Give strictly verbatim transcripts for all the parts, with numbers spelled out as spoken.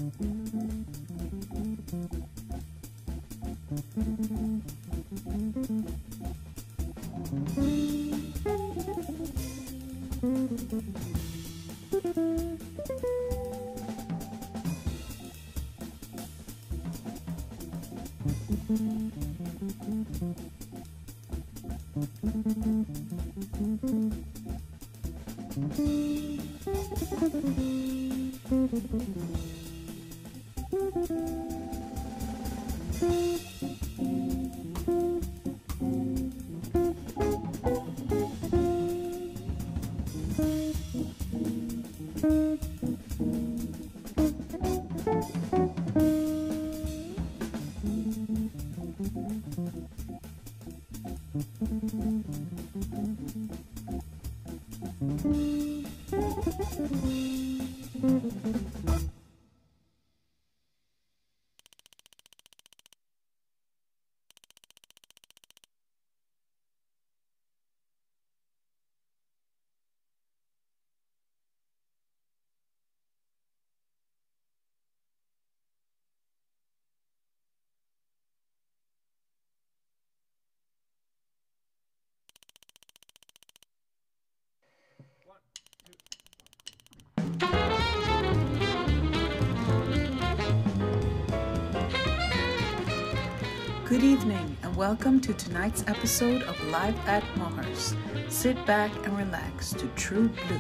Good evening and welcome to tonight's episode of Live at Mars. Sit back and relax to True Blue.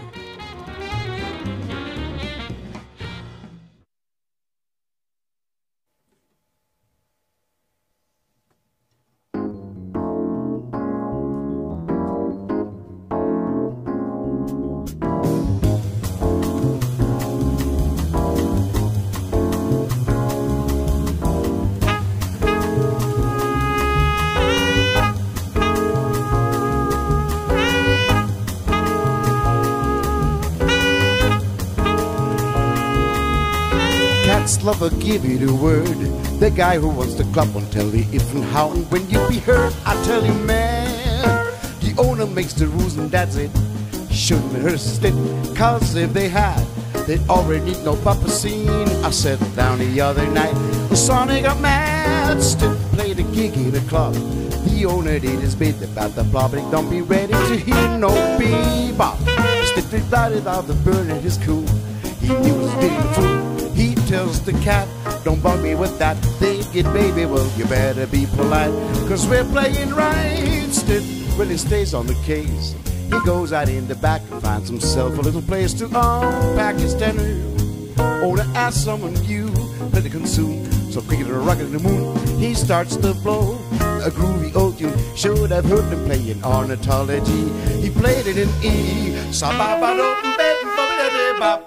Lover, give you the word. The guy who wants the club won't tell you if and how and when you be heard. I tell you, man, the owner makes the rules and that's it. Shouldn't have hurt it, cause if they had, they'd already know Papa Scene. I sat down the other night, the Sonic got mad, still played a gig in the club. The owner did his bit about the public, don't be ready to hear no bebop. Still divided out the burn and his cool. He knew he was getting the fool. He tells the cat, don't bug me with that. Think it, baby, well, you better be polite, cause we're playing right. Still, well, he stays on the case. He goes out in the back and finds himself a little place to unpack his dinner, or to ask someone new, let it consume. So cricket or rocket in the moon, he starts to blow a groovy old tune. Should have heard him playing ornithology. He played it in E. Sa-ba-ba-dum-bep-bum-da-da-bop.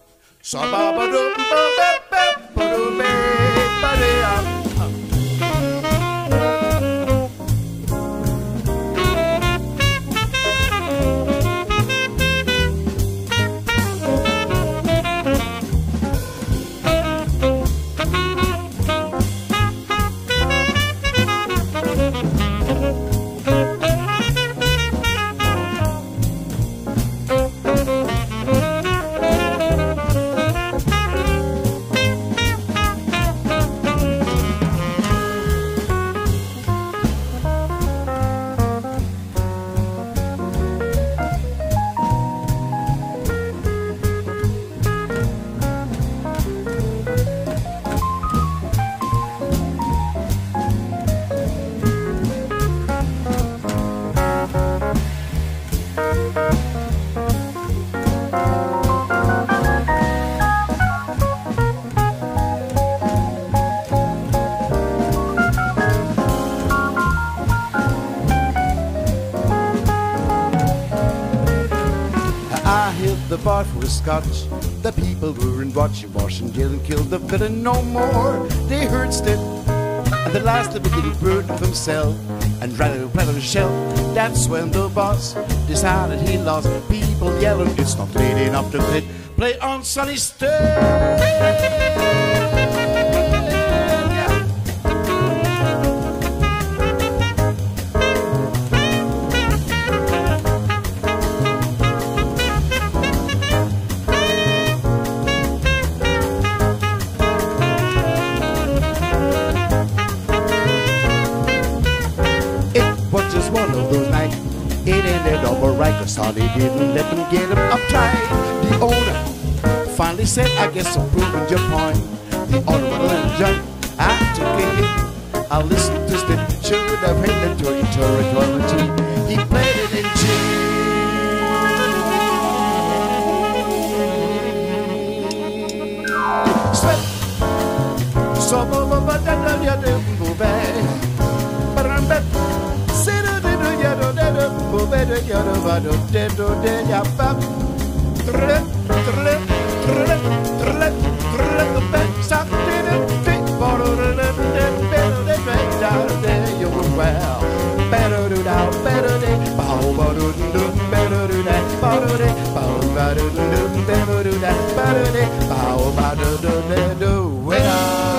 Sa-ba-ba-dum-ba-ba-ba-ba-dum-ba-ba-dum. The bar for a scotch. The people were in watching, washing, Gillen killed the villain no more. They heard still, and the last of it didn't burn of himself and ran a rattle shell. That's when the boss decided he lost. People yelling, it's not late enough to quit. Play on Sunny Stay. It ended up alright, cause Sonny didn't let them get him uptight. The owner finally said, I guess I'm proving your point. The other one jump, I took it. I listened to this, should have hit the territory. He played it in G. So, but that you didn't move back. But I'm back. Sit down, you don't move back. You don't dead or dead. Ya pop. Trip, trip, trip, trip, trip. Stop it. Big bottle. Better than right down there. You were well. Better do that. Better than. Bow, bow, do, do. Better do that. Bow, do, do. Bow, bow, do, do. Better do that. Better than. Bow, bow, do, do, do. Well.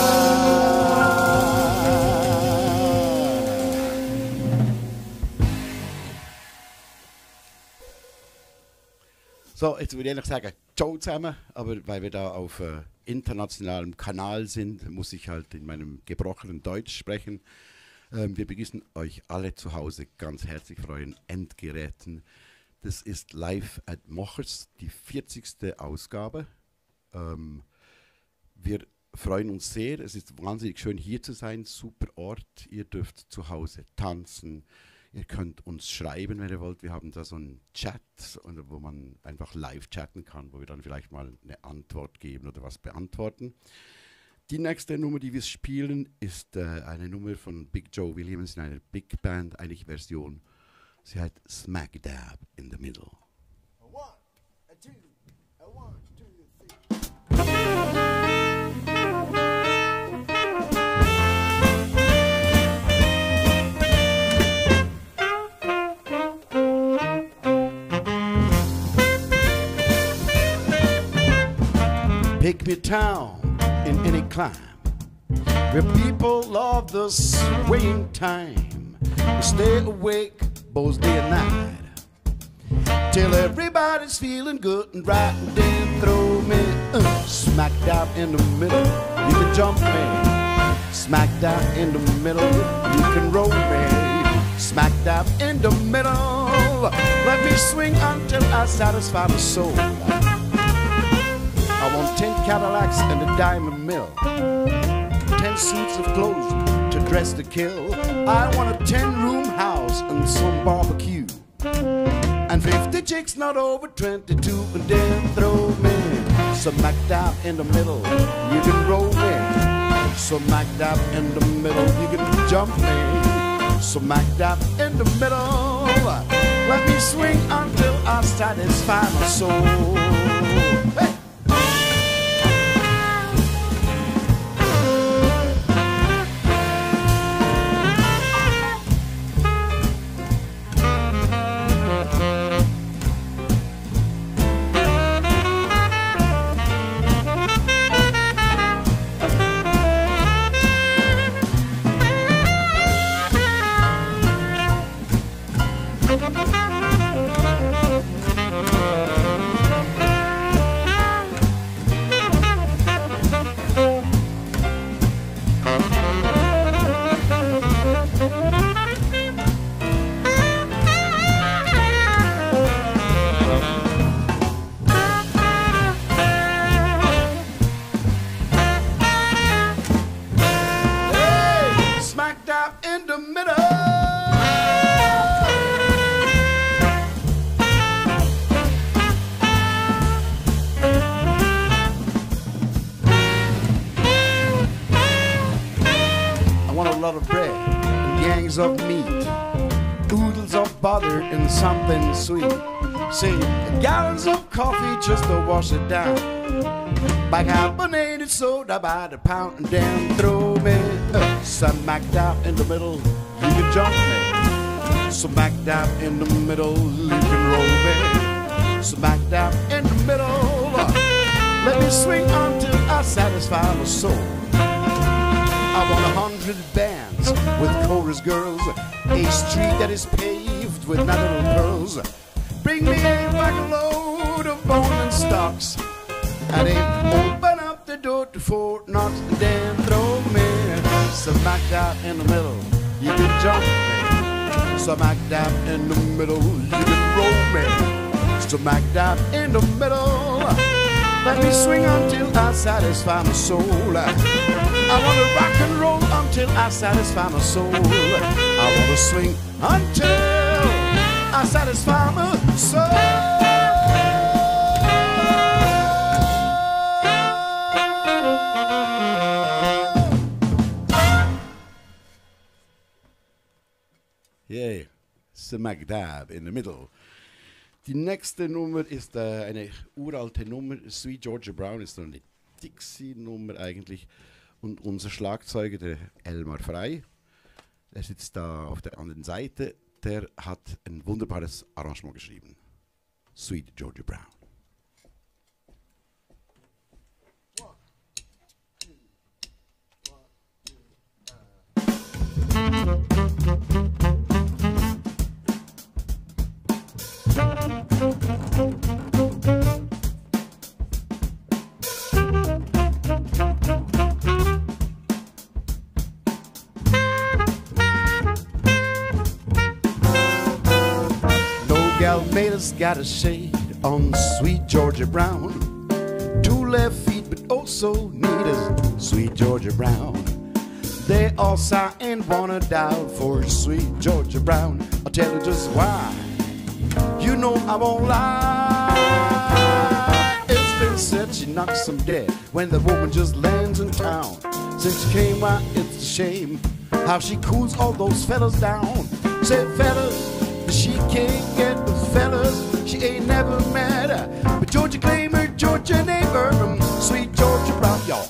So, jetzt würde ich eigentlich sagen, ciao zusammen, aber weil wir da auf äh, internationalem Kanal sind, muss ich halt in meinem gebrochenen Deutsch sprechen. Ähm, wir begrüßen euch alle zu Hause ganz herzlich vor euren Endgeräten. Das ist Live at Mochers, die vierzigste Ausgabe. Ähm, wir freuen uns sehr, es ist wahnsinnig schön hier zu sein, super Ort, ihr dürft zu Hause tanzen. Ihr könnt uns schreiben, wenn ihr wollt. Wir haben da so einen Chat, wo man einfach live chatten kann, wo wir dann vielleicht mal eine Antwort geben oder was beantworten. Die nächste Nummer, die wir spielen, ist äh, eine Nummer von Big Joe Williams in einer Big Band, eigentlich Version. Sie heißt Smack Dab in the Middle. A one, a two, a one, two, three. Pick me town in any climb, where people love the swaying time. Stay awake both day and night, till everybody's feeling good and right. And then throw me uh, smack dab in the middle. You can jump me, smack dab in the middle. You can roll me, smack dab in the middle. Let me swing until I satisfy my soul. I want ten Cadillacs and a diamond mill, ten suits of clothes to dress to kill. I want a ten-room house and some barbecue, and fifty chicks not over twenty-two. And then throw me some smack dab in the middle. You can roll me, some smack dab in the middle. You can jump me, some smack dab in the middle. Let me swing until I satisfy my soul. Hey! Of bread and gangs of meat, oodles of butter and something sweet. Say gallons of coffee just to wash it down, bicarbonated soda by the pound. And then throw me uh, smack dab in the middle. You can jump me, smack dab in the middle. You can roll me, smack dab in the middle. Let me swing until I satisfy my soul. I want a hundred bands with chorus girls, a street that is paved with natural pearls. Bring me a load of bone and stocks, and then open up the door to Fort Knox. And then throw me some smack dab in the middle. You can jump Smack dab in the middle, you can roll me. Smack dab in the middle. Let me swing until I satisfy my soul. I wanna rock and roll until I satisfy my soul. I wanna swing until I satisfy my soul. Yeah, Smack Dab in the middle. Die nächste Nummer ist äh, eine uralte Nummer. Sweet Georgia Brown ist so eine Dixie-Nummer eigentlich. Und unser Schlagzeuger, der Elmar Frey, der sitzt da auf der anderen Seite, der hat ein wunderbares Arrangement geschrieben. Sweet Georgia Brown. Galmadas got a shade on Sweet Georgia Brown. Two left feet, but oh so neat as Sweet Georgia Brown. They all sigh and wanna die for Sweet Georgia Brown. I'll tell you just why. You know I won't lie. It's been said she knocks them dead when the woman just lands in town. Since she came, why it's a shame how she cools all those fellas down. Say fellas, she can't get the fellas she ain't never met. But Georgia claim her Georgia neighbor, Sweet Georgia Brown, y'all.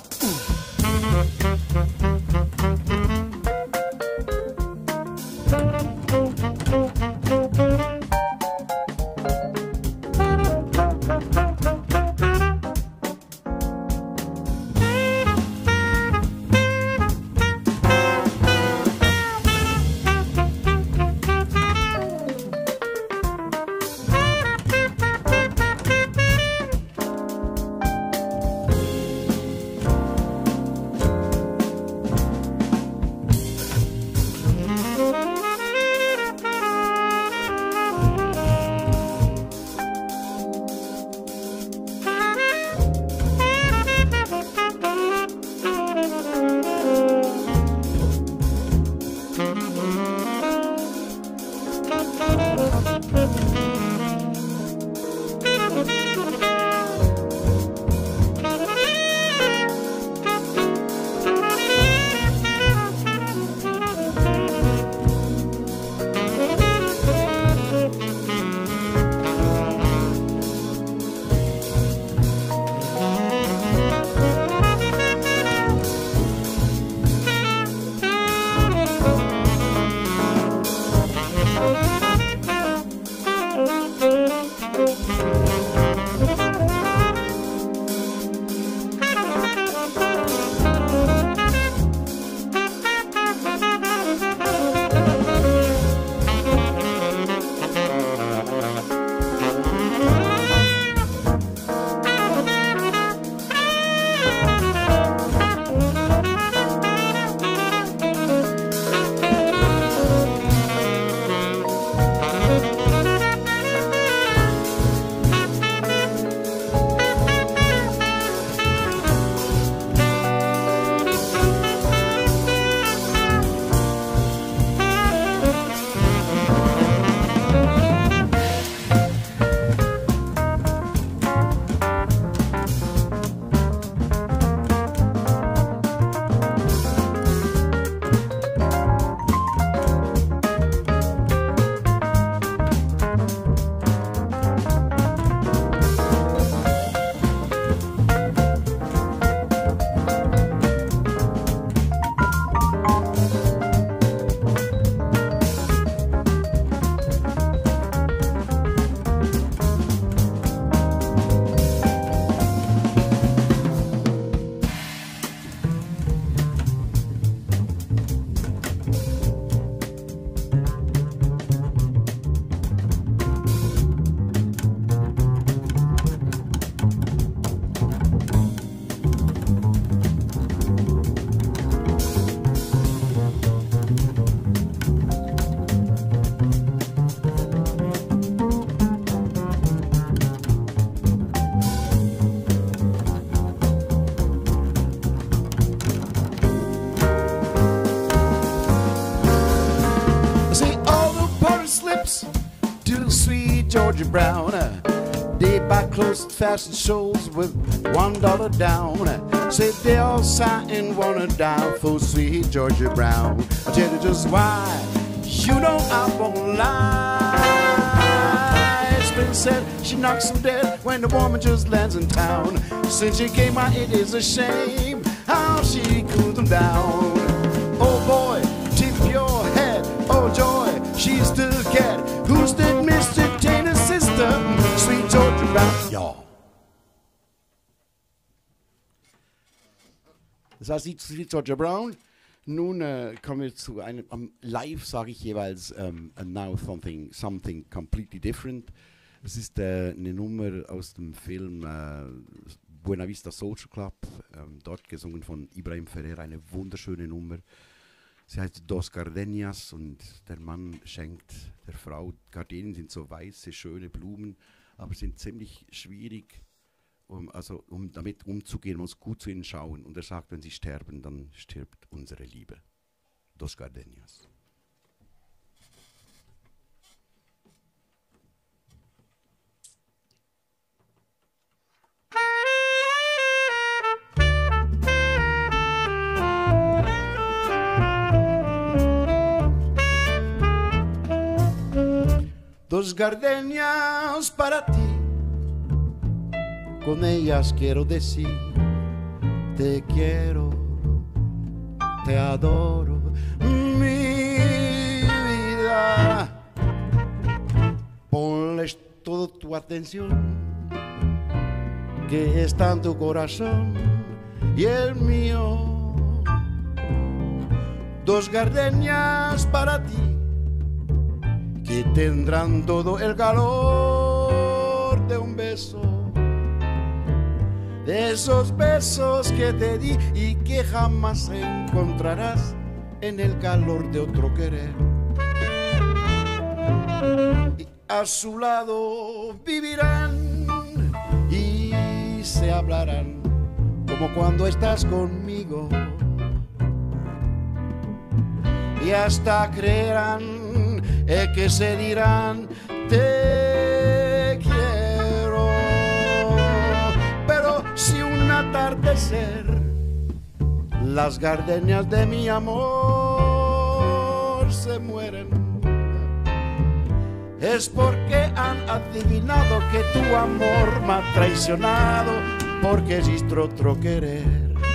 to sweet Georgia Brown. They buy clothes, fashion shows with one dollar down. Say they all sign and wanna die for sweet Georgia Brown. I'll tell you just why. You know I won't lie. It's been said she knocks them dead when the woman just lands in town. Since she came out, it is a shame how she cooled them down. Oh boy, tip your head, oh joy, she's the cat. Who's that Mister Taylor's sister? Sweet Georgia Brown. Ja. Das heißt, die Sweet Georgia Brown. Nun äh, kommen wir zu einem, um, live sage ich jeweils um, and now something, something completely different. Es ist äh, eine Nummer aus dem Film äh, Buena Vista Social Club, ähm, dort gesungen von Ibrahim Ferrer, eine wunderschöne Nummer. Sie heißt Dos Gardenias und der Mann schenkt der Frau, Gardenen sind so weiße, schöne Blumen, aber sind ziemlich schwierig, um, also, um damit umzugehen, man muss gut zu ihnen schauen. Und er sagt, wenn sie sterben, dann stirbt unsere Liebe. Dos Gardenias. Dos gardenias para ti, con ellas quiero decir, te quiero, te adoro, mi vida. Ponles toda tu atención, que está en tu corazón y el mío. Dos gardenias para ti, que tendrán todo el calor de un beso, de esos besos que te di y que jamás encontrarás en el calor de otro querer. Y a su lado vivirán y se hablarán como cuando estás conmigo, y hasta creerán es que se dirán te quiero. Pero si un atardecer las gardenias de mi amor se mueren, es porque han adivinado que tu amor me ha traicionado, porque existe otro querer.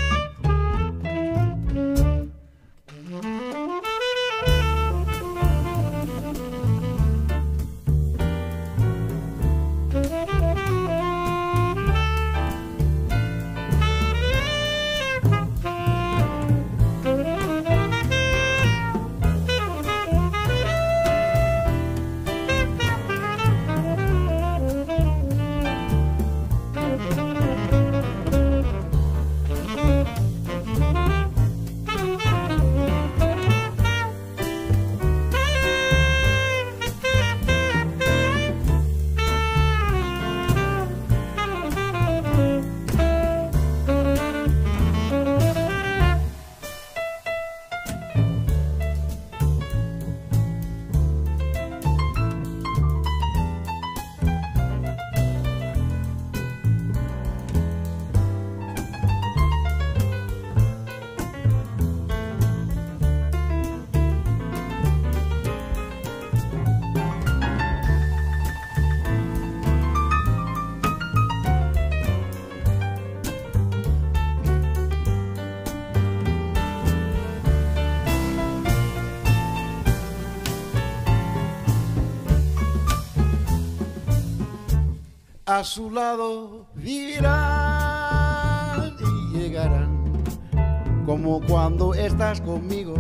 A su lado vivirán y llegarán como cuando estás conmigo,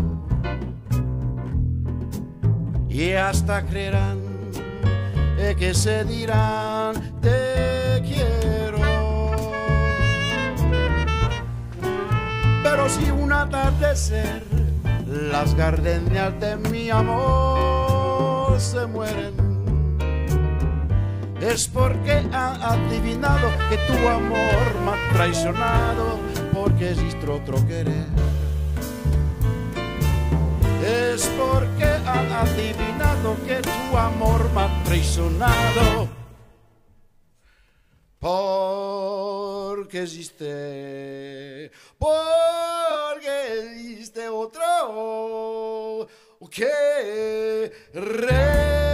y hasta creerán eh, que se dirán te quiero. Pero si un atardecer las gardenias de mi amor se mueren, es porque han adivinado que tu amor me ha traicionado, porque existe otro querer. Es porque han adivinado que tu amor me ha traicionado. Porque existe, porque existe otro que re.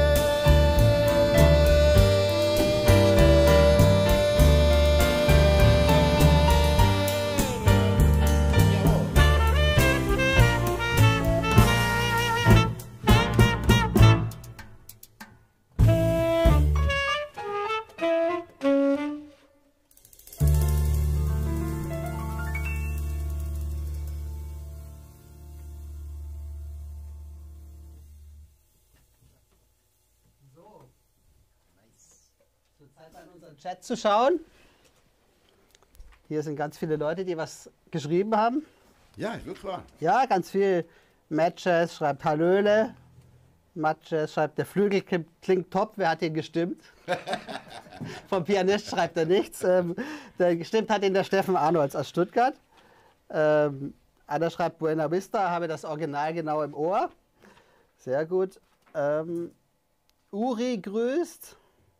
Chat zu schauen. Hier sind ganz viele Leute, die was geschrieben haben. Ja, wirklich wahr. Ja, ganz viel. Matches schreibt Hallöle. Matches schreibt, der Flügel klingt, klingt top. Wer hat ihn gestimmt? Vom Pianist schreibt er nichts. Ähm, der gestimmt hat ihn der Steffen Arnolds aus Stuttgart. Ähm, einer schreibt Buena Vista, habe das Original genau im Ohr. Sehr gut. Ähm, Uri grüßt.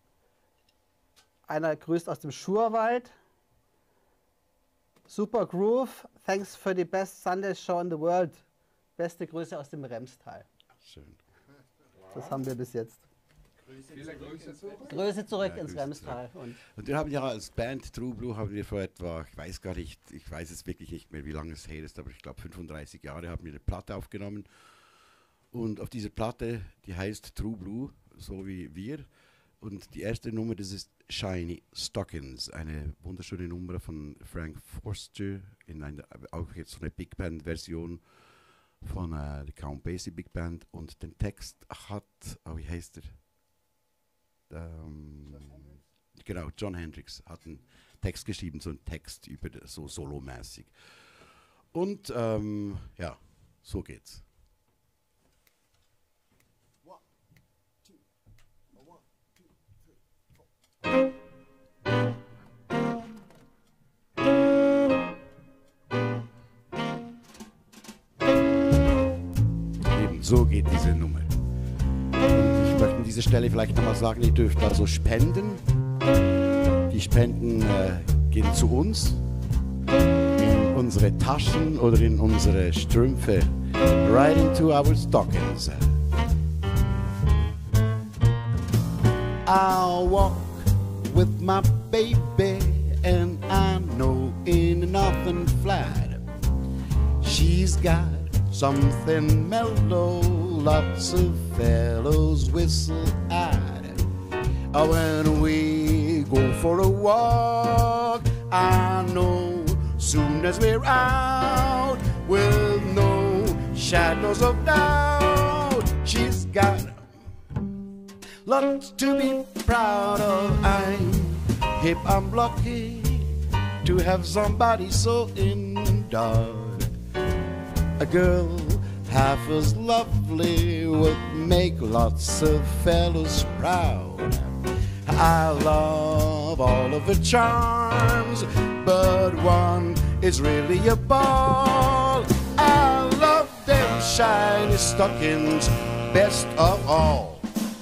Einer grüßt aus dem Schurwald. Super Groove. Thanks for the best Sunday show in the world. Beste Grüße aus dem Remstal. Schön. Das haben wir bis jetzt. Viele Grüße zurück. Grüße zurück Ja, ins Grüße Remstal. Und Und wir haben ja als Band True Blue haben wir vor etwa, ich weiß gar nicht, ich weiß es wirklich nicht mehr, wie lange es her ist, aber ich glaube fünfunddreißig Jahre haben wir eine Platte aufgenommen. Und auf dieser Platte, die heißt True Blue, so wie wir. Und die erste Nummer, das ist Shiny Stockings, eine wunderschöne Nummer von Frank Forster, in einer, auch jetzt so eine Big Band Version von äh, der Count Basie Big Band. Und den Text hat, oh, wie heißt er? Ähm, genau, John Hendricks hat einen Text geschrieben, so einen Text über so solomäßig. Und ähm, ja, so geht's. So geht diese Nummer. Und ich möchte an dieser Stelle vielleicht nochmal sagen, ihr dürft also spenden. Die Spenden äh, gehen zu uns, in unsere Taschen oder in unsere Strümpfe. Right into our stockings. I'll walk with my baby and I know in nothing flat. She's got something mellow, lots of fellows whistle at it. Uh, when we go for a walk, I know soon as we're out, with no shadows of doubt, she's got lots to be proud of. I'm hip, I'm lucky to have somebody so endowed. A girl half as lovely would make lots of fellows proud. I love all of her charms, but one is really a ball. I love them shiny stockings best of all.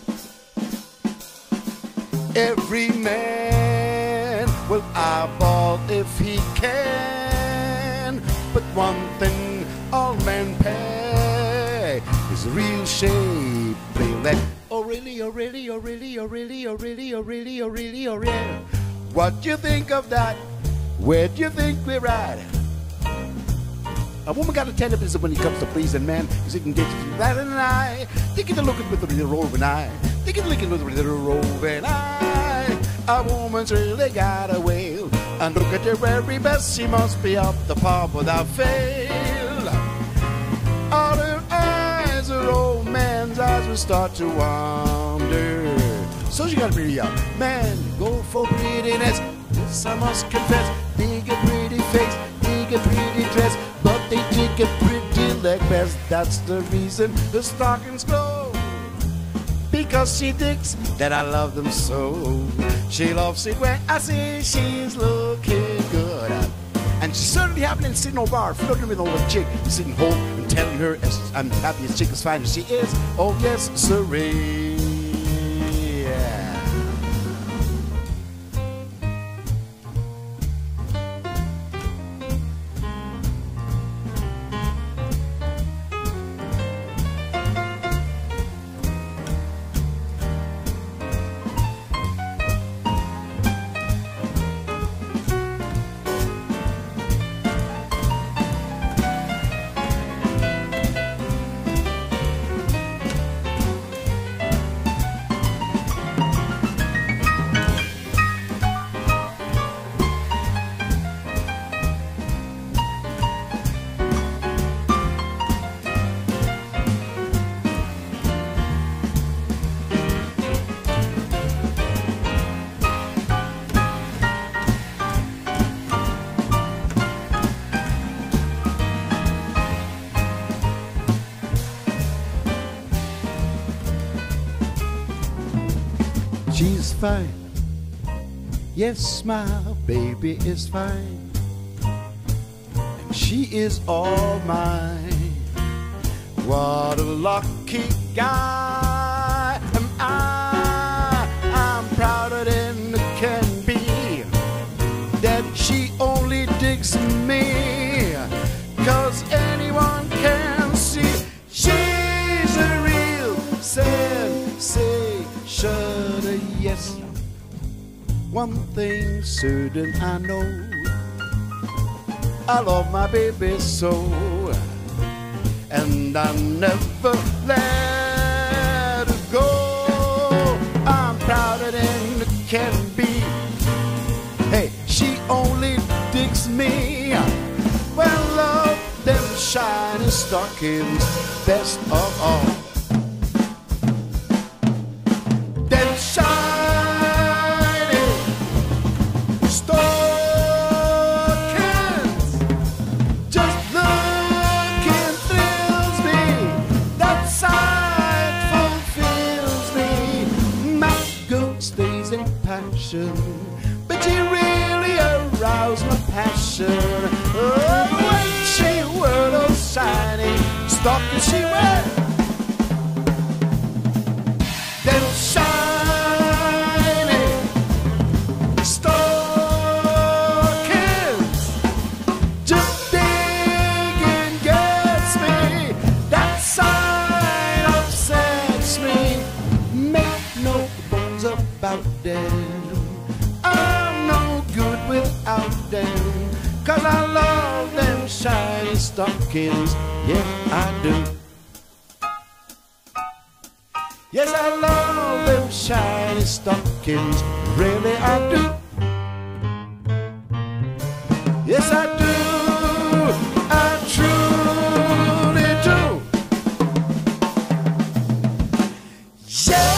Every man will eyeball if he can, but one thing all men pay is a real shape. They let oh really, oh really, oh really, oh really, oh really, oh really, oh really, oh really. What do you think of that? Where do you think we're at? A woman got a tender business when it comes to pleasing men, cause it can get you that and I. Taking a look at with a little roving eye. Taking a look at with a little roving eye. A woman's really got a wail. And look at her very best, she must be up the pop without fail. All her eyes, her old man's eyes will start to wander. So she gotta be a man, go for prettiness. This I must confess, dig a pretty face, dig a pretty dress, but they dig a pretty leg best. That's the reason the stockings glow, because she thinks that I love them so. She loves it when I see she's looking good. And she's certainly happening sitting on bar, flirting with all the chick, sitting home and telling her as I'm happy as chick as fine as she is. Oh yes, sirree. Yeah. She's fine. Yes, my baby is fine. And she is all mine. What a lucky guy am I. I'm prouder than can be that she only digs me. Cause anyone can see she's a real sensation. Yes, one thing certain I know, I love my baby so, and I never let her go. I'm prouder than can be. Hey, she only digs me. Well, love them shiny stockings best of all. But she really aroused my passion. Oh, when she wore those shiny stockings, she wore them shiny stockings. Just dig and gets me. That sign upsets me. Make no bones about them. Without them, cause I love them shiny stockings. Yeah, I do. Yes, I love them shiny stockings. Really, I do. Yes, I do. I truly do. Yeah.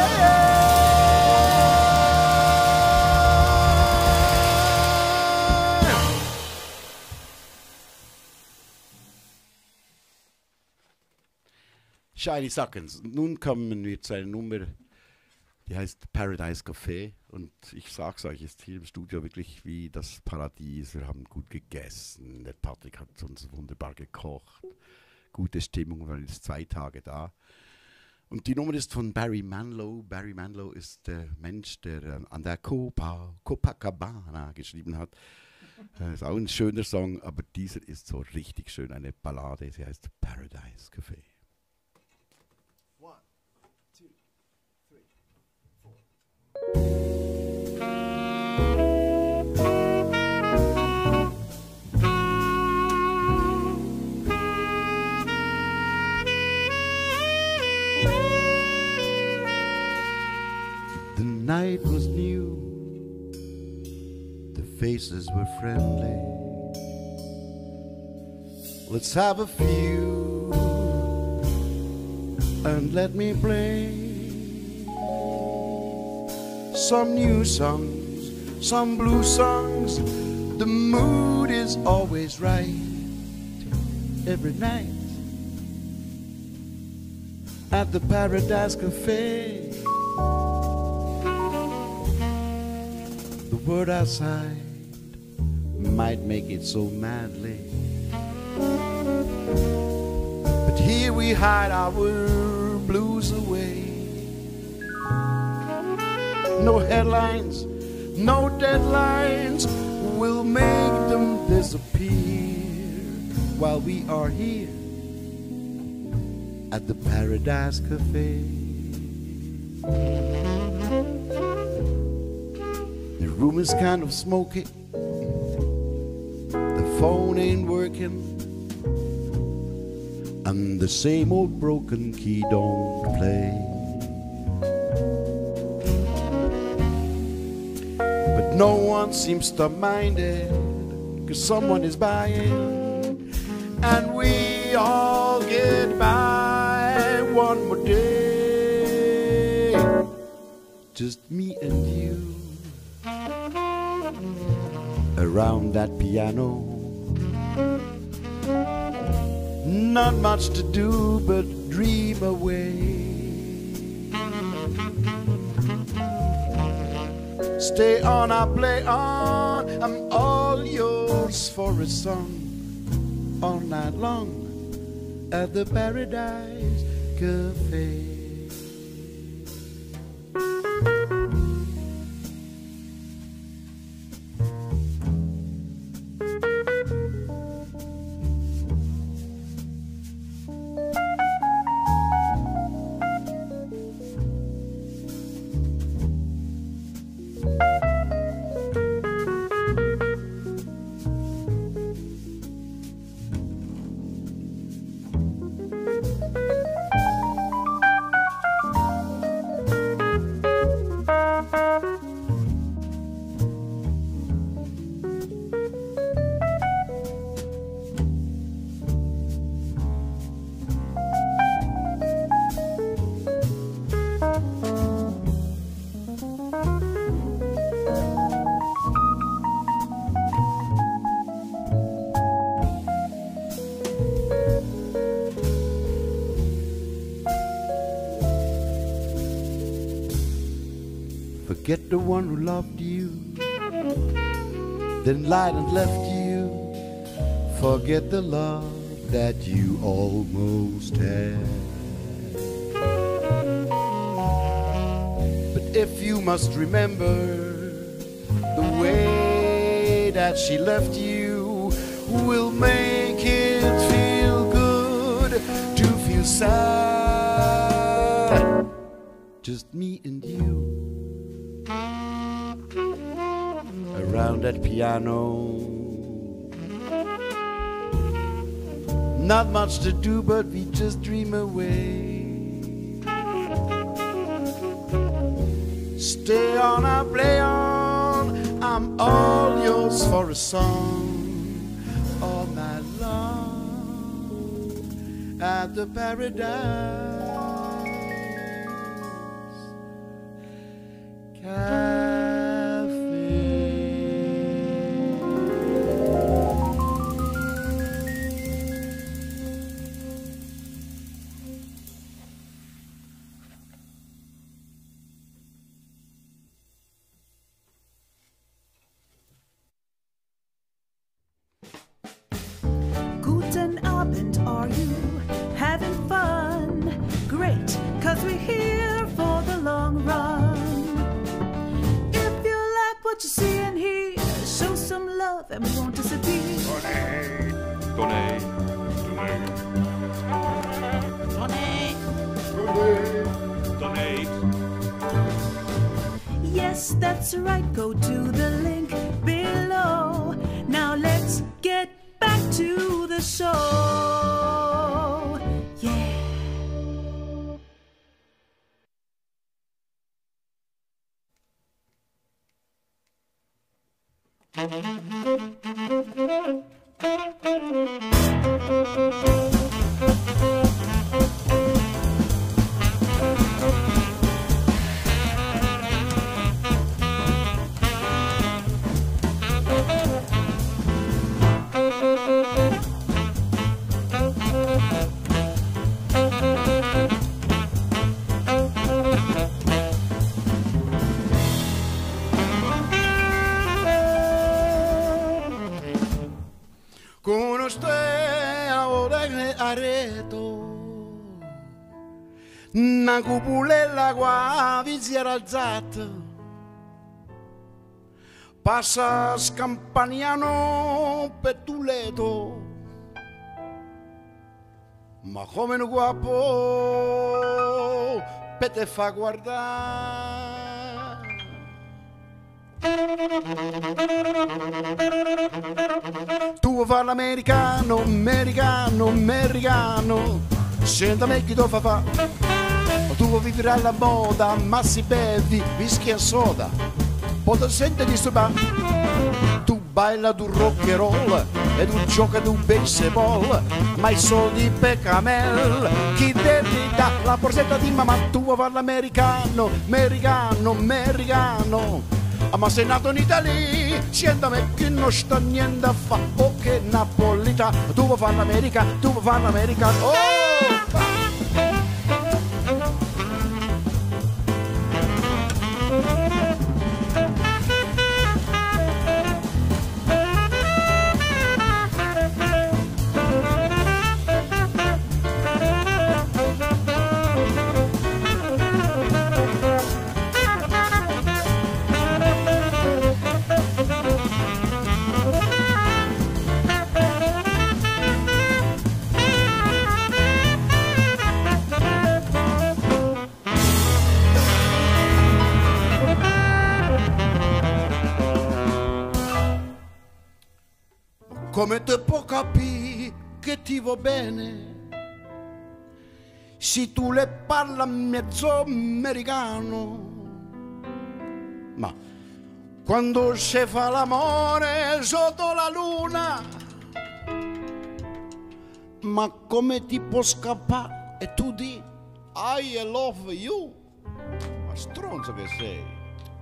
Shiny Stockings. Nun kommen wir zu einer Nummer, die heißt Paradise Café. Und ich sag's euch, ist hier im Studio wirklich wie das Paradies. Wir haben gut gegessen. Der Patrick hat uns wunderbar gekocht. Gute Stimmung, wir waren jetzt zwei Tage da. Und die Nummer ist von Barry Manilow. Barry Manilow ist der Mensch, der äh, an der Copa, Copacabana geschrieben hat. Äh, ist auch ein schöner Song, aber dieser ist so richtig schön. Eine Ballade, sie heißt Paradise Café. The night was new, the faces were friendly. Let's have a few and let me play some new songs, some blue songs. The mood is always right every night at the Paradise Café. The word outside might make it so madly, we hide our blues away. No headlines, no deadlines will make them disappear while we are here at the Paradise Cafe. The room is kind of smoky, the phone ain't working, and the same old broken key don't play. But no one seems to mind it, 'cause someone is buying, and we all get by one more day. Just me and you around that piano. Not much to do but dream away. Stay on, I play on, I'm all yours for a song all night long at the Paradise Cafe. Forget the one who loved you, then lied and left you. Forget the love that you almost had. But if you must remember the way that she left you, will make it feel good to feel sad. Just me and you around that piano. Not much to do, but we just dream away. Stay on, I play on, I'm all yours for a song all night long at the Paradise Cafe. Guten Abend, are you having fun? Great, cause we're here for the long run. If you like what you see and hear, show some love and we won't disappear. Donate, donate, donate, donate. Yes, that's right, go to the link below. Now let's get back to the show. Yeah. Con usted ahora me areto una cupulella qua vi si era alzata, passa scampaniano per Tuleto, ma come un guapo per te fa guardare. Tu vuoi fare l'americano, americano, americano, senta me chi tu fa fa. Tu vuoi vivere alla moda, ma si bevi whisky e soda, poi ti senti disturbare. Tu baila tu rock and roll e tu gioca tu baseball, ma i soldi per camel chi te li dà? La borsetta di mamma. Tu vuoi fare l'americano, americano, americano, ma sei nato in Italia, senta me che non sta niente a fa, o che napolitano. Tu vuoi fare l'America, tu vuoi fare l'americano. Oh! Come te può capire che ti va bene se tu le parla mezzo americano? Ma quando si fa l'amore sotto la luna, ma come ti può scappare e tu di I love you? Ma stronzo che sei.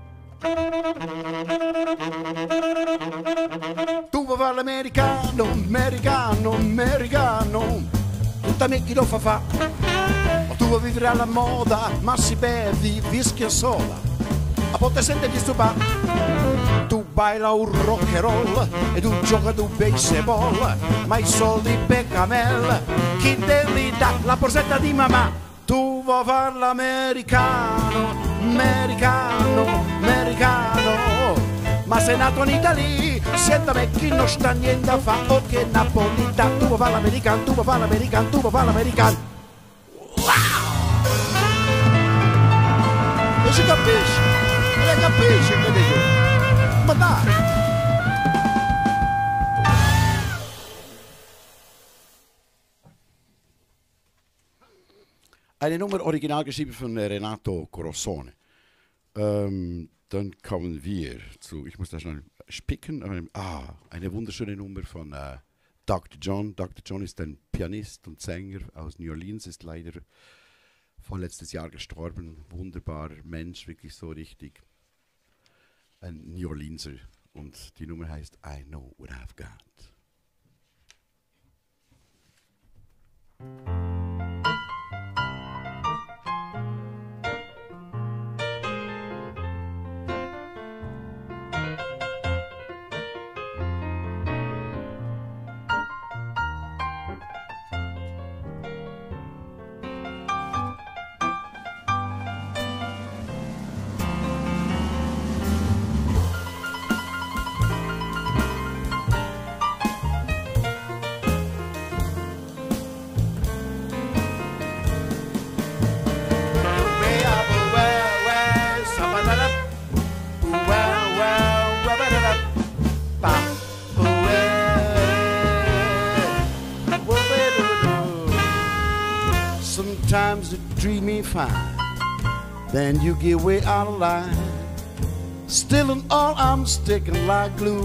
Tu vuoi fare l'americano, americano, americano, tutta me chi lo fa fa. Tu vuoi vivere alla moda, ma si bevi whisky e soda, a volte senti disturbare. Tu baila un rock and roll e tu gioca tu baseball, ma i soldi per camel chi te li dà? La borsetta di mamma. Tu vuoi fare l'americano, americano, americano, ma sei nato in Italia, senta me chi non sta niente a fa, o che napolitano. Tu vuoi fare l'americano, tu vuoi fare l'americano, tu vuoi fare l'americano. Wow! Non si capisce, non si capisce che dico. Ma dai! Eine Nummer original geschrieben von Renato Corosone. Ähm, dann kommen wir zu, ich muss da schnell spicken, ähm, ah, eine wunderschöne Nummer von äh, Doktor John. Doktor John ist ein Pianist und Sänger aus New Orleans, ist leider vorletztes Jahr gestorben. Wunderbarer Mensch, wirklich so richtig ein New Orleanser. Und die Nummer heißt I Know What I've Got. Sometimes you treat me fine, then you get way out of line. Still and all I'm sticking like glue.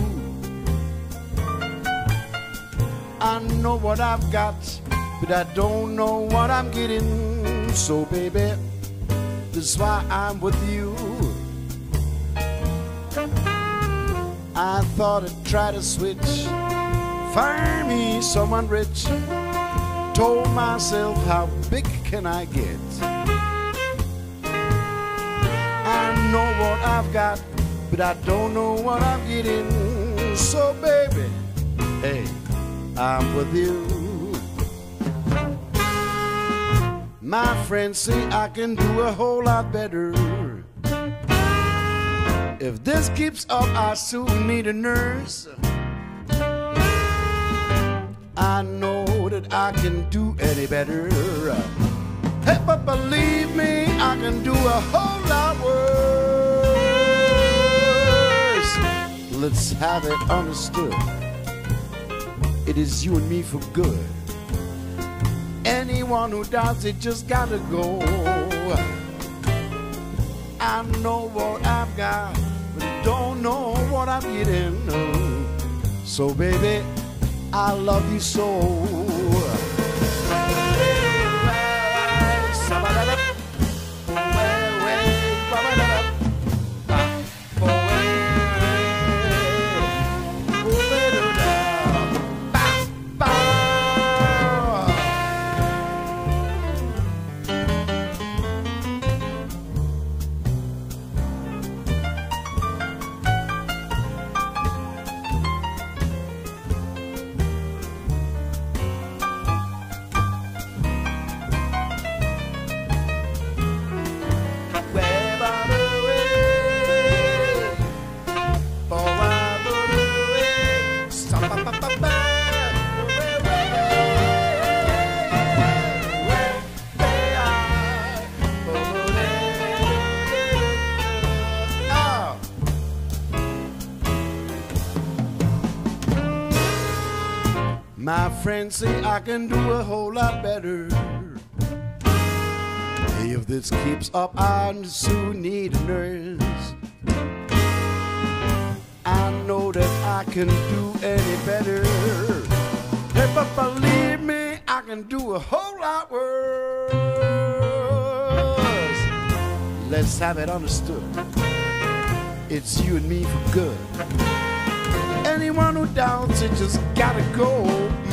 I know what I've got, but I don't know what I'm getting. So baby, that's why I'm with you. I thought I'd try to switch, find me someone rich. Told myself, how big can I get? I know what I've got, but I don't know what I'm getting. So baby, hey, I'm with you. My friends say I can do a whole lot better. If this keeps up, I soon need a nurse. I know that I can do any better. Hey, but believe me, I can do a whole lot worse. Let's have it understood. It is you and me for good. Anyone who doubts it just gotta go. I know what I've got, but I don't know what I'm getting. So baby, I love you so. My friends say I can do a whole lot better. If this keeps up, I soon need a nurse. I know that I can do any better. Hey, but believe me, I can do a whole lot worse. Let's have it understood. It's you and me for good. Anyone who doubts it just gotta go.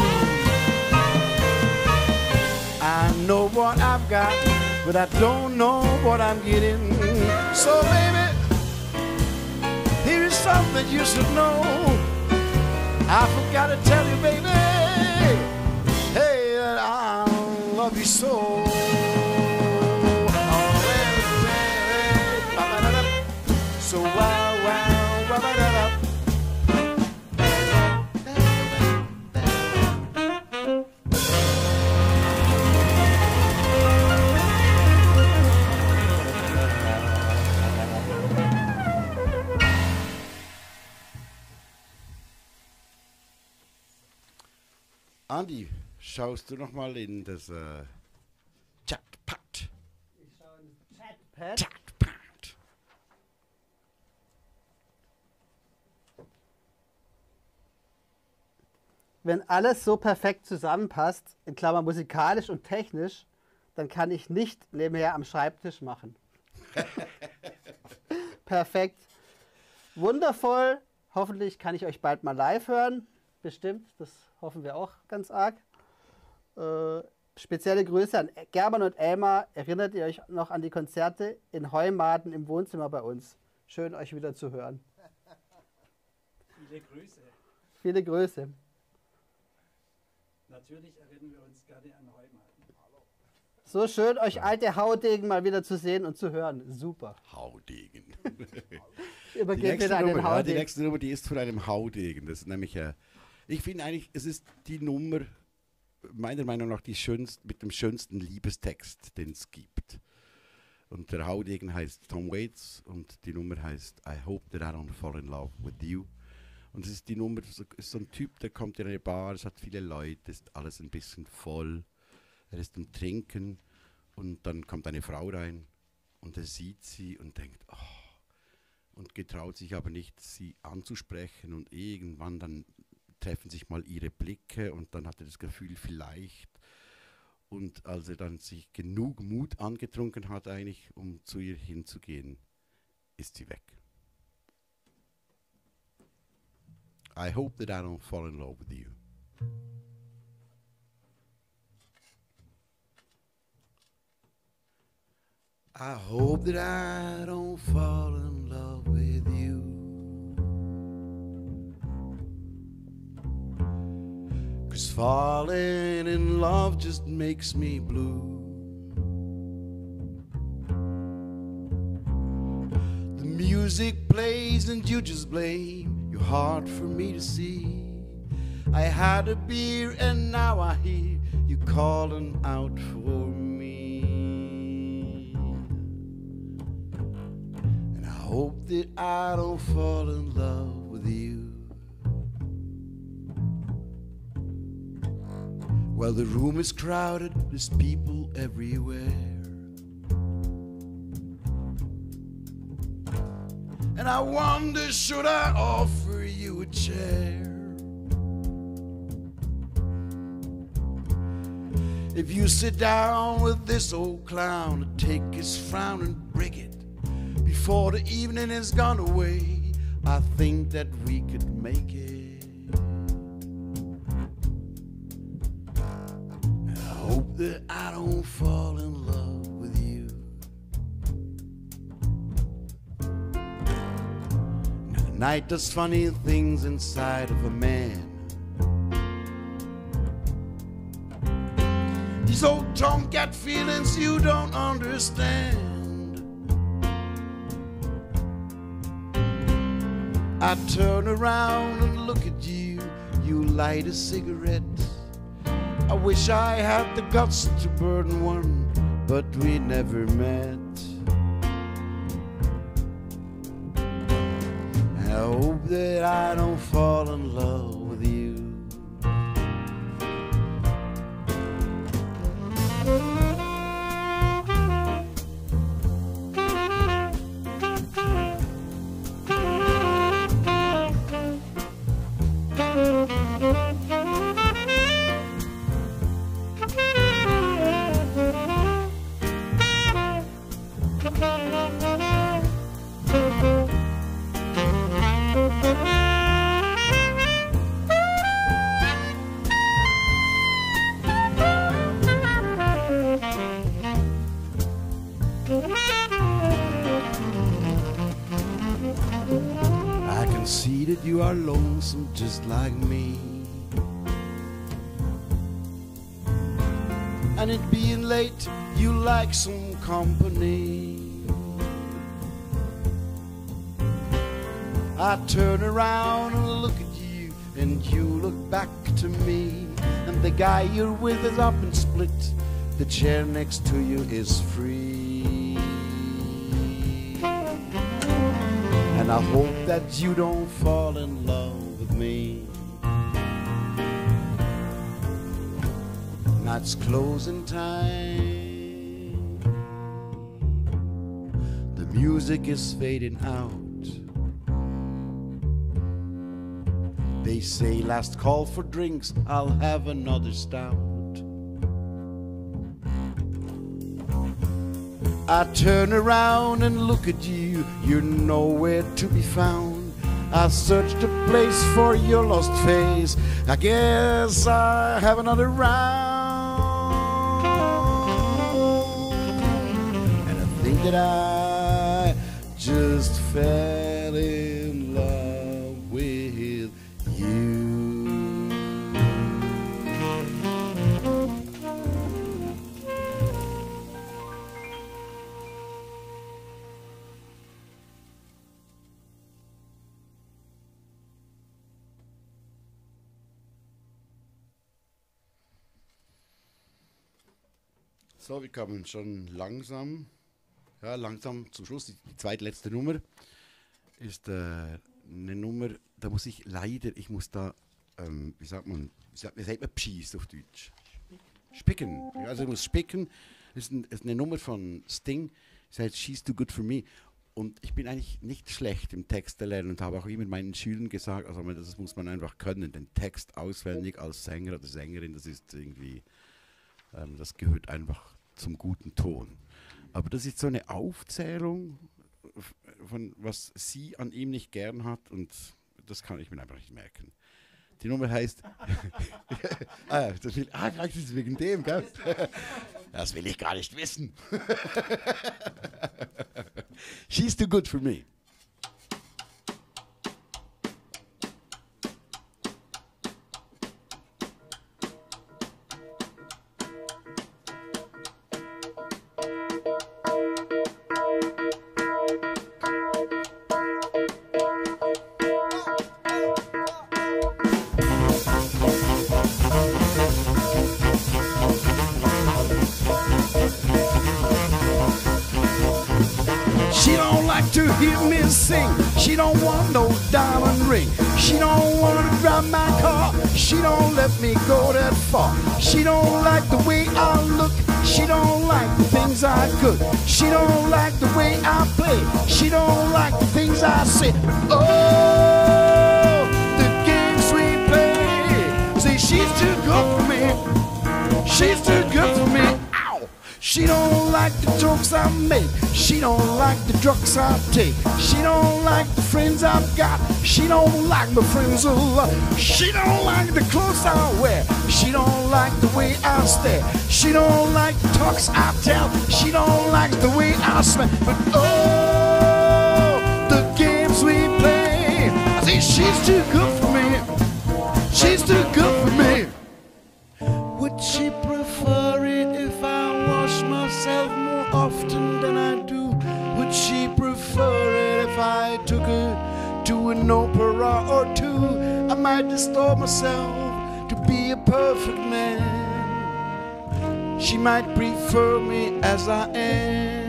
I know what I've got, but I don't know what I'm getting. So baby, here is something you should know. I forgot to tell you, baby, hey, that I love you so. So wow, wow, wow, wow, wow. Andi, schaust du noch mal in das äh, Chatpad? Ich schaue in das Chatpad. Chatpad. Wenn alles so perfekt zusammenpasst, in Klammern musikalisch und technisch, dann kann ich nicht nebenher am Schreibtisch machen. Perfekt. Wundervoll. Hoffentlich kann ich euch bald mal live hören. Bestimmt, das hoffen wir auch ganz arg. Äh, spezielle Grüße an German und Elmar. Erinnert ihr euch noch an die Konzerte in Heumaden im Wohnzimmer bei uns? Schön, euch wieder zu hören. Viele Grüße. Viele Grüße. Natürlich erinnern wir uns gerne an Heumaden. So schön, euch alte Haudegen mal wieder zu sehen und zu hören. Super. Haudegen. Übergebt wieder an den Nummer, ja, die Haudegen. nächste Nummer, die ist von einem Haudegen. Das ist nämlich, äh, ich finde eigentlich, es ist die Nummer, meiner Meinung nach, die schönst, mit dem schönsten Liebestext, den es gibt. Und der Haudegen heißt Tom Waits und die Nummer heißt I Hope That I Don't Fall in Love With You. Und es ist die Nummer, so, ist so ein Typ, der kommt in eine Bar, es hat viele Leute, ist alles ein bisschen voll. Er ist am Trinken und dann kommt eine Frau rein und er sieht sie und denkt, oh, und getraut sich aber nicht, sie anzusprechen und irgendwann dann treffen sich mal ihre Blicke und dann hat er das Gefühl, vielleicht. Und als er dann sich genug Mut angetrunken hat eigentlich, um zu ihr hinzugehen, ist sie weg. I hope that I don't fall in love with you. I hope that I don't fall in love with you. 'Cause falling in love just makes me blue. music plays and you just blame your heart for me to see. I had a beer and now I hear you calling out for me. And I hope that I don't fall in love with you. Well, the room is crowded, there's people everywhere. And I wonder, should I offer you a chair? If you sit down with this old clown and take his frown and break it before the evening is gone away, I think that we could make it. And I hope that I don't fall in love with you. Now, the night does funny things inside of a man. These old tomcat feelings you don't understand. I turn around and look at you, you light a cigarette. I wish I had the guts to burn one, but we never met. I hope that I don't fall in love with you. I can see that you are lonesome just like me, and it being late, you like some company. I turn around and look at you, and you look back to me, and the guy you're with is up and split. The chair next to you is free. And I hope that you don't fall in love with me. Now it's closing time. The music is fading out. They say last call for drinks, I'll have another stout. I turn around and look at you, you're nowhere to be found. I searched the place for your lost face, I guess I have another round. And I think that I just fell in love with you. So, wir kommen schon langsam, ja, langsam zum Schluss. Die, die zweitletzte Nummer ist äh, eine Nummer, da muss ich leider, ich muss da, ähm, wie sagt man, wie sagt, wie sagt man Pschieß auf Deutsch? Spicken. Ja, also ich muss spicken. Das ist, ein, ist eine Nummer von Sting, sie heißt She's Too Good For Me. Und ich bin eigentlich nicht schlecht im Texte lernen und habe auch immer meinen Schülern gesagt, also das muss man einfach können, den Text auswendig als Sänger oder Sängerin, das ist irgendwie, ähm, das gehört einfach zum guten Ton. Aber das ist so eine Aufzählung von was sie an ihm nicht gern hat und das kann ich mir einfach nicht merken. Die Nummer heißt ah, das will, ah, das ist wegen dem, gell? Das will ich gar nicht wissen. She's Too Good For Me. hear me sing. She don't want no diamond ring. She don't want to drive my car. She don't let me go that far. She don't like the way I look. She don't like the things I cook. She don't like the way I play. She don't like the things I say. But oh, the games we play. See, she's too good for me. She's too good for me. Ow! She don't like the jokes I make. She don't like the drugs I take. She don't like the friends I've got. She don't like my friends a lot. She don't like the clothes I wear. She don't like the way I stare. She don't like the talks I tell. She don't like the way I smell. But oh, the games we play. I say she's too good for me. She's too good for me. Would she prefer it if I wash myself more often than I do? Would she prefer it if I took her to an opera or two? I might distort myself to be a perfect man. She might prefer me as I am.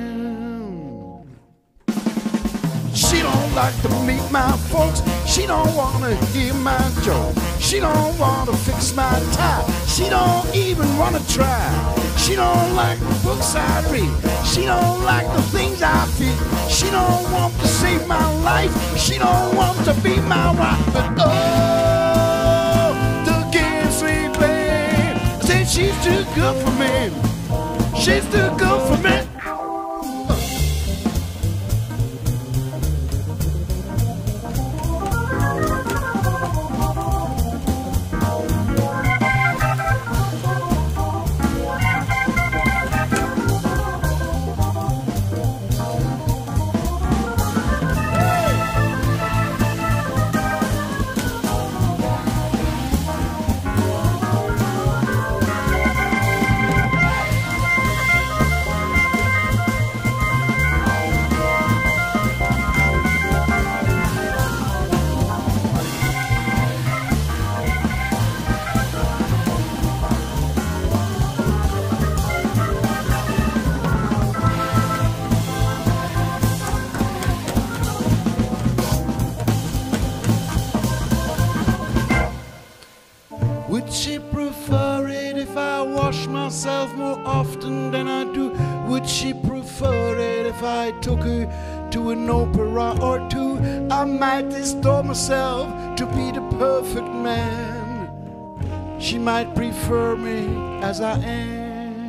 She don't like to meet my folks. She don't wanna hear my joke. She don't wanna fix my tie. She don't even wanna try. She don't like the books I read. She don't like the things I feel. She don't want to save my life. She don't want to be my wife. But oh, the games we play. I say she's too good for me. She's too good for me. Would she prefer it if I wash myself more often than I do? Would she prefer it if I took her to an opera or two? I might distort myself to be the perfect man. She might prefer me as I am.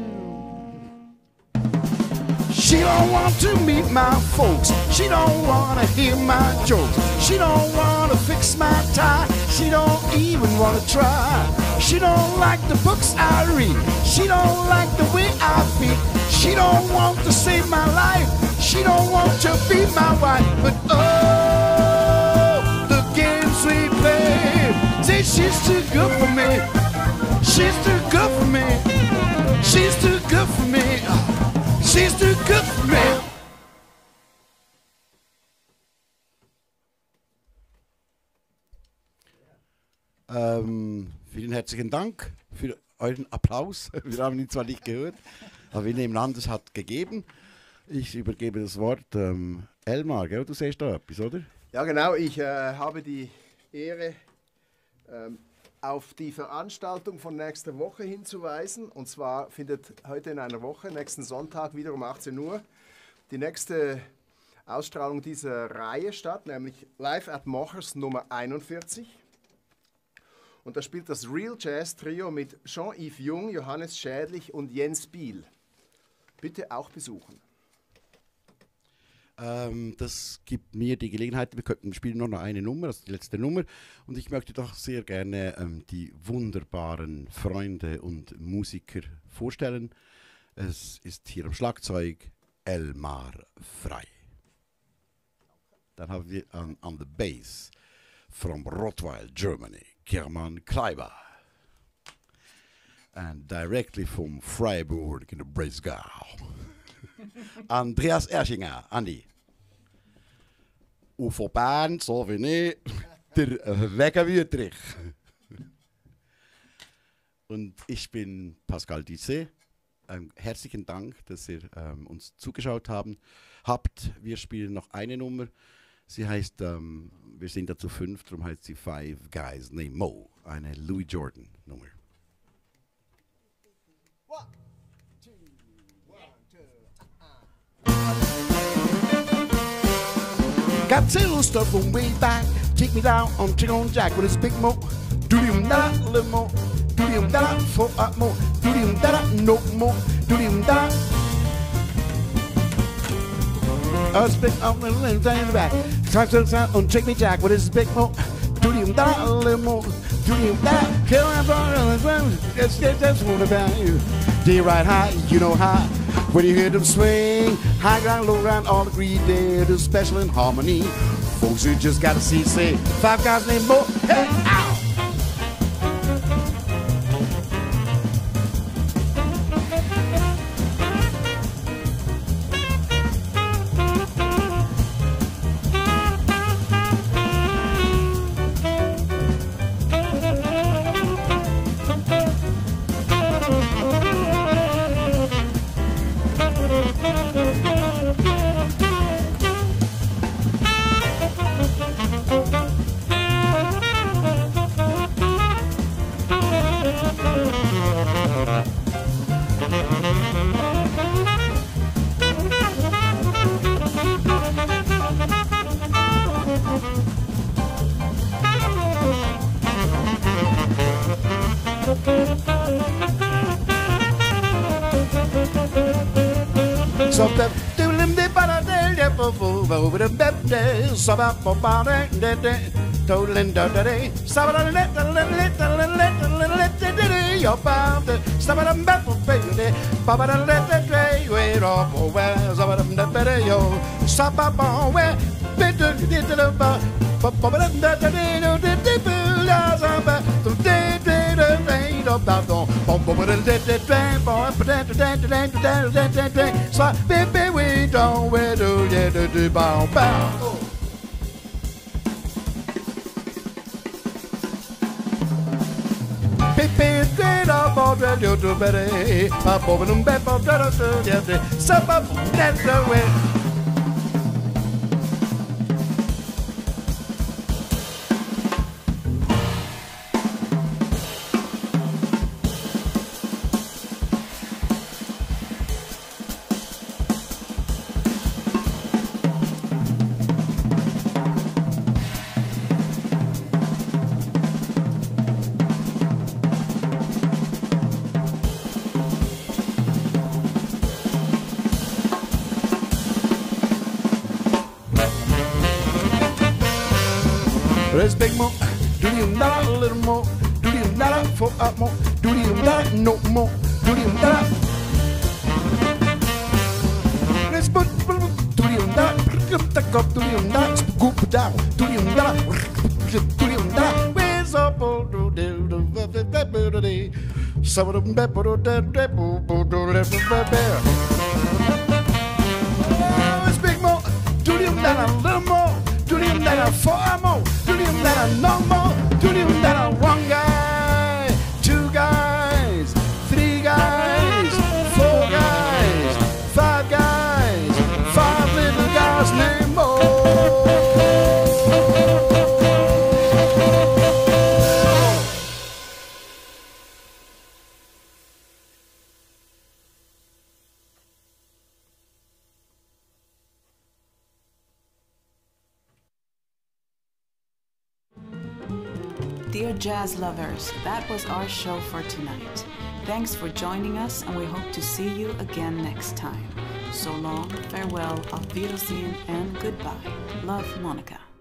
She don't want to meet my folks. She don't want to hear my jokes. She don't want to fix my tie. She don't even want to try. She don't like the books I read. She don't like the way I feel. She don't want to save my life. She don't want to be my wife. But oh, the games we play. Say she's too good for me. She's too good for me. She's too good for me. She's too good for me. Ähm, vielen herzlichen Dank für euren Applaus. Wir haben ihn zwar nicht gehört, aber wir nehmen an, es hat gegeben. Ich übergebe das Wort ähm, Elmar, gell? Du siehst da etwas, oder? Ja, genau. Ich äh, habe die Ehre, ähm, auf die Veranstaltung von nächster Woche hinzuweisen. Und zwar findet heute in einer Woche, nächsten Sonntag, wieder um achtzehn Uhr, die nächste Ausstrahlung dieser Reihe statt, nämlich Live at Mochers Nummer einundvierzig. Und da spielt das Real Jazz Trio mit Jean-Yves Jung, Johannes Schädlich und Jens Biel. Bitte auch besuchen. Ähm, das gibt mir die Gelegenheit, wir könnten spielen nur noch eine Nummer, also die letzte Nummer. Und ich möchte doch sehr gerne ähm, die wunderbaren Freunde und Musiker vorstellen. Es ist hier am Schlagzeug Elmar Frey. Dann haben wir an, an the bass from Rottweil, Germany, German Kleiber. And directly from Freiburg in the Breisgau, Andreas Erschinger, Andi. Und von Bern, so wie ich, der Vega Wüttrich. Und ich bin Pascal Disset. Ähm, herzlichen Dank, dass ihr ähm, uns zugeschaut haben, habt. Wir spielen noch eine Nummer. Sie heißt, ähm, wir sind da zu fünf, darum heißt sie Five Guys Named Mo. Eine Louis Jordan Nummer. Got till stuff from way back. Take me down on Chick on Jack with his big mo. Do him that little more. Do him that for up more. Do him that no more. Do him that. I was big up and in the back. Talk to the on Take Me Jack with his big mo. Do him that a little more. Do him that. Kill him for It's that's what about you. Day right high, you know how. When you hear them swing, high ground, low ground, all agree they're the special in harmony. Folks, you just gotta see, say, Five Guys Named Mo. Hey, ow! So the doodlim dip on a day, dip over the bed, so about about it, toddling da da day, sabba let the little little little your bound, sabba the battle baby, baba the let the day, wait off, where, sabba the better yo, sabba bon, where, better did the bar, baba the day, no, the dip, sabba, the day, the day, the pardon, baba the let the train, boy, pretend to dance, to dance, to dance, to dance, to dance, so baby, we don't wear the yeah, the the bow bow. Baby, straight up on the little better, pop over them back for the yeah, some up that's the way. There's big mo, do you not a little more? Do you not for up more? Do you not no more? Do you not? Let's put do you not take up? Do you not scoop down? Do you not? Do you not? Where's up? Do do do do some of them pepper do do do It's big mo, do you not a little more? Do you not a four more? Do you not a no more? Do you not a one guy, two guys, three guys, four guys, five guys, five little guys named Mo? Dear jazz lovers, that was our show for tonight. Thanks for joining us, and we hope to see you again next time. So long, farewell, auf Wiedersehen, and goodbye. Love, Monica.